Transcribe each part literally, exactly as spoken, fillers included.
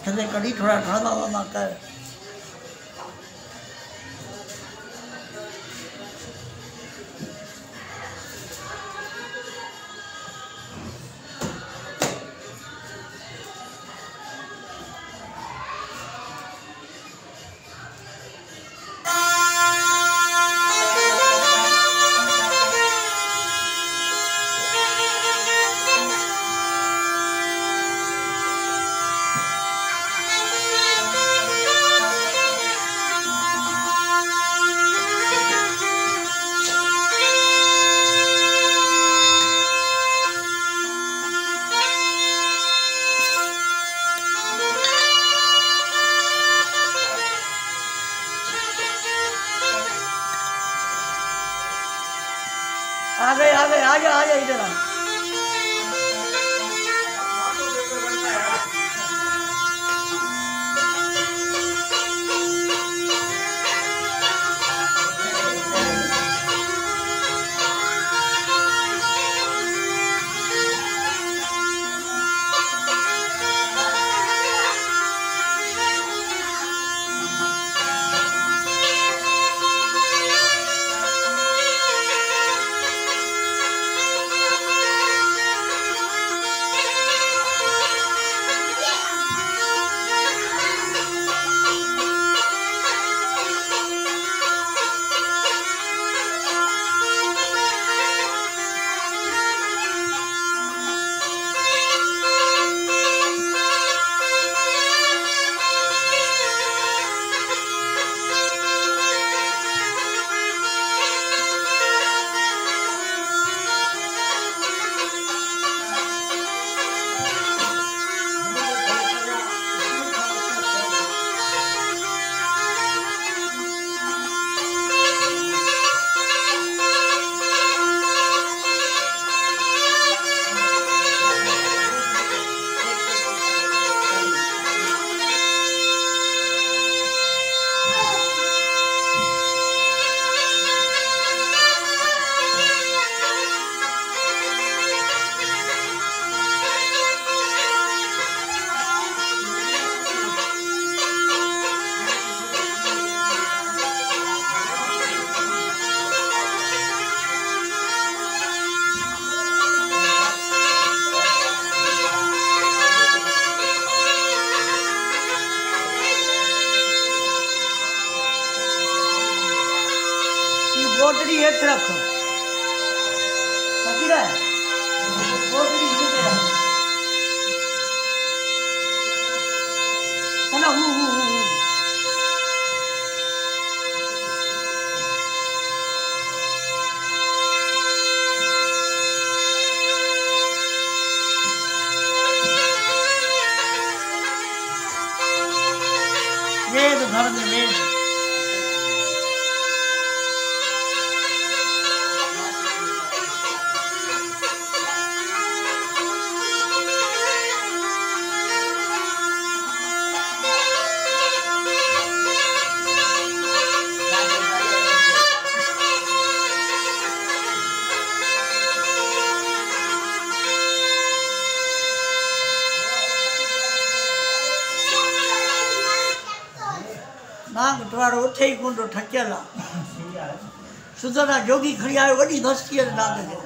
हथ से कड़ी थोड़ा ठाणा वाणा कर। आ गए आ गए आ जा आ जा इधर आ। बोतड़ी हेठ रखो पकड़ा है बोतड़ी नीचे रखो है ना हु हु हु हु वेद घर में वेद नाग तुम्हारो उठे ही कुंडो ठकियल सुधरा जोगी खड़ी आयो वडी धस्ती नाग जो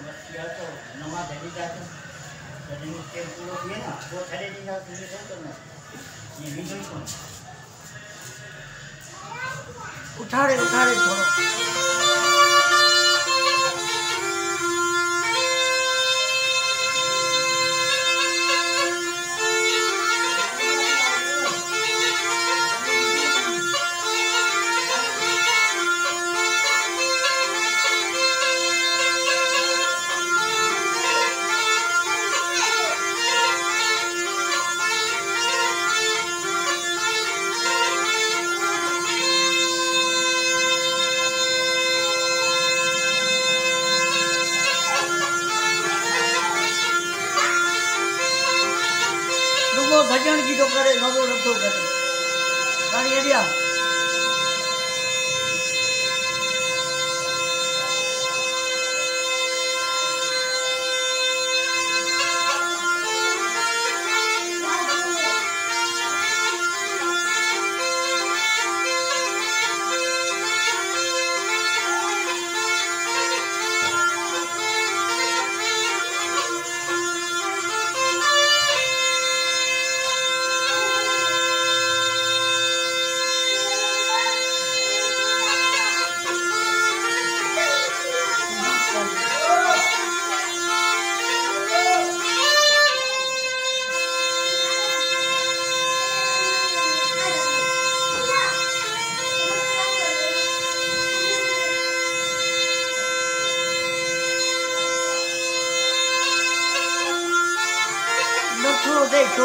उठाड़े उठाड़े थोड़ो भजन की तो करे नवो रखो करे रानी एरिया देखो देखो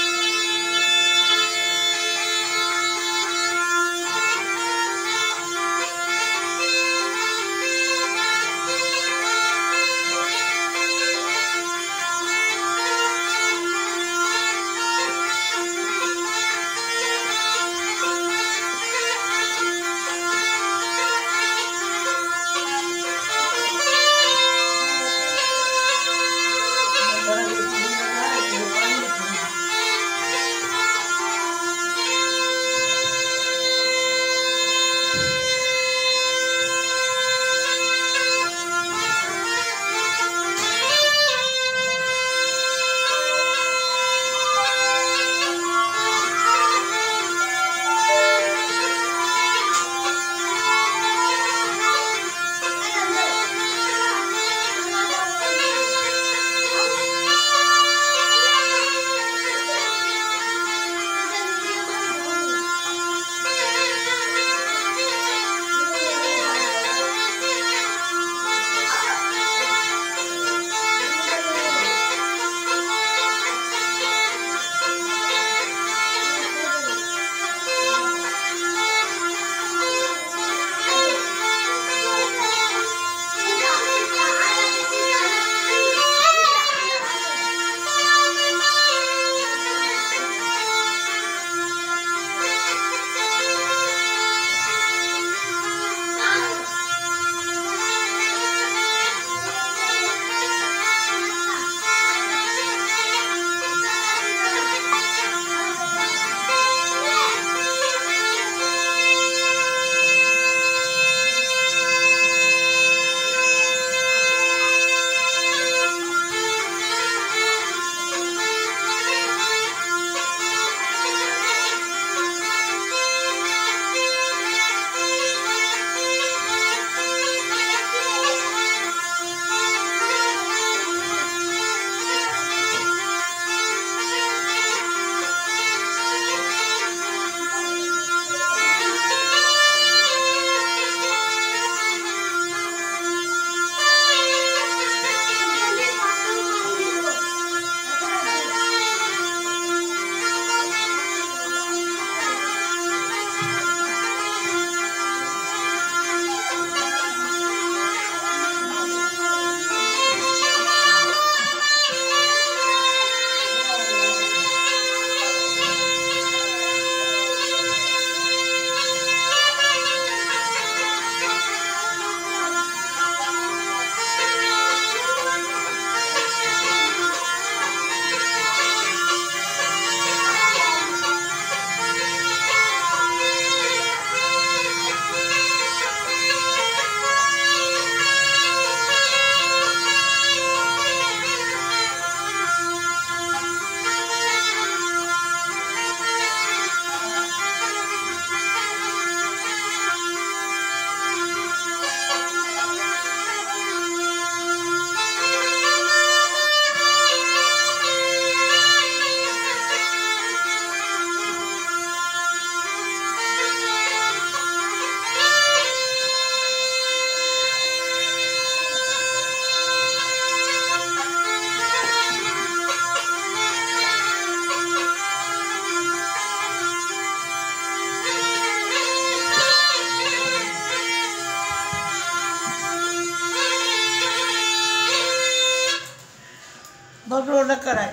बगड़ो न कराए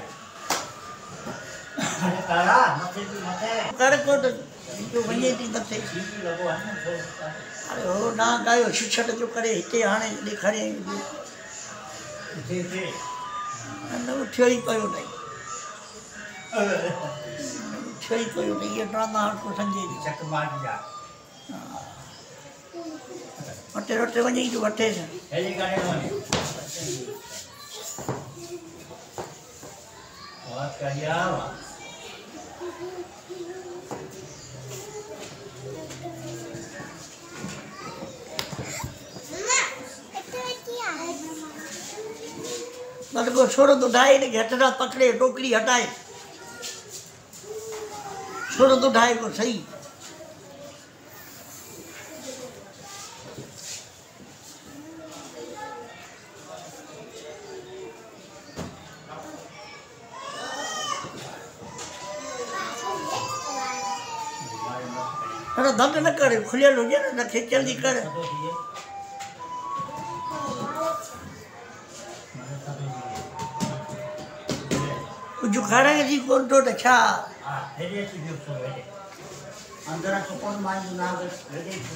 अरे कारा मथे भी मथे कर को तो जो वने थी मथे सीधी लगो है ना तो अरे हो ना गायो शिक्षक जो करे हिते हाणे ॾेखारे इथे इथे न उठियो ई पियो अथई उठियो ई पियो अथई इहो ड्रामा हर को सम्झे चक मार जा वटे वटे वञी जो वठेसि हेली काढे वने बात करिया मतलब को छोड़ो तो ढाई ने घटना पकड़े टोकरी हटाए छोड़ो तो ढाई को सही अरे धंध न करे खुलियल हो गया ना खे जल्दी कर कुछ खाना जी कौन तो अच्छा हाँ, हेरे की भी उसको हेरे। अंदर तो कौन मान ना